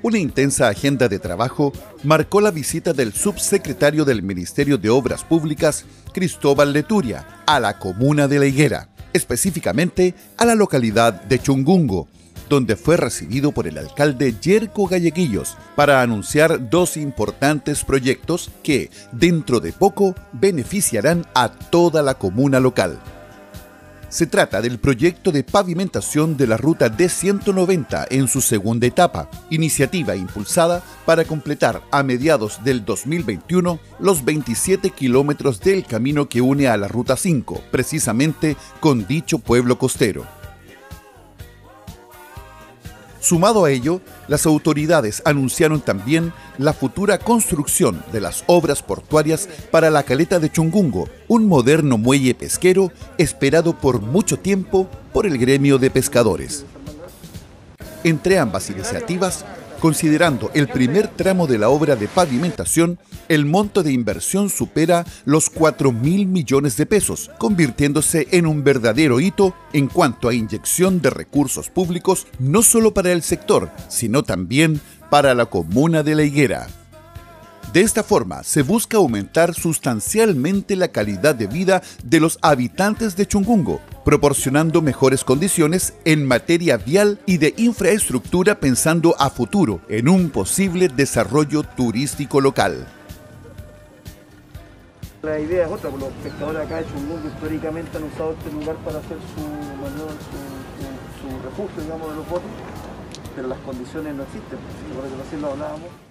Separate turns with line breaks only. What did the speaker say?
Una intensa agenda de trabajo marcó la visita del subsecretario del Ministerio de Obras Públicas, Cristóbal Leturia, a la comuna de La Higuera, específicamente a la localidad de Chungungo, donde fue recibido por el alcalde Yerko Galleguillos para anunciar dos importantes proyectos que, dentro de poco, beneficiarán a toda la comuna local. Se trata del proyecto de pavimentación de la ruta D190 en su segunda etapa, iniciativa impulsada para completar a mediados del 2021 los 27 kilómetros del camino que une a la ruta 5, precisamente con dicho pueblo costero. Sumado a ello, las autoridades anunciaron también la futura construcción de las obras portuarias para la caleta de Chungungo, un moderno muelle pesquero esperado por mucho tiempo por el gremio de pescadores. Entre ambas iniciativas, considerando el primer tramo de la obra de pavimentación, el monto de inversión supera los 4.000 millones de pesos, convirtiéndose en un verdadero hito en cuanto a inyección de recursos públicos, no solo para el sector, sino también para la comuna de La Higuera. De esta forma, se busca aumentar sustancialmente la calidad de vida de los habitantes de Chungungo, proporcionando mejores condiciones en materia vial y de infraestructura pensando a futuro en un posible desarrollo turístico local.
La idea es otra, porque los pescadores acá de Chungungo históricamente han usado este lugar para hacer su refugio, digamos, de los botes, pero las condiciones no existen, por eso recién lo hablábamos.